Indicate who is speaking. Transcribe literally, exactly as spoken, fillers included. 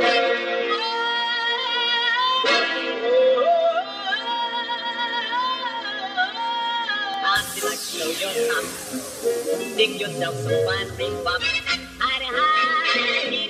Speaker 1: Show your thumb, dig yourself some fine free bop. Hide, hide,